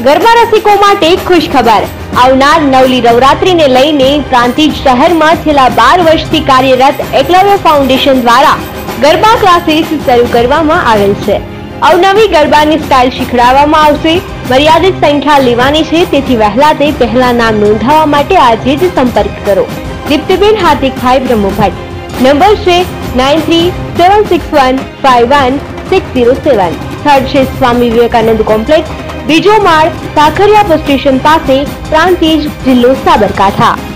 ગરબા રસિકો માટે ખુશ ખબર। આવનાર નવલી નવરાત્રીને લઈને પ્રાંતિજ શહેરમાં છેલ્લા 12 વર્ષથી કાર્યરત એકલવ્ય ફાઉન્ડેશન દ્વારા ગરબા ક્લાસીસ શરૂ કરવામાં આવેલ છે। અવનવી ગરબાની સ્ટાઇલ શીખવાડવામાં આવશે। મર્યાદિત સંખ્યા લેવાની છે, તેથી વહેલા તે પહેલા નામ નોંધાવવા માટે આજે જ સંપર્ક કરો। દીપ્તિબેન હાર્દિકભાઈ બ્રહ્મભટ્ટ। નંબર છે 9376151607। સ્થળ છે સ્વામી વિવેકાનંદ કોમ્પ્લેક્સ, બીજો માળ, સાખરિયા બસ સ્ટેશન પાસે, પ્રાંતિજ, જિલ્લો સાબરકાંઠા।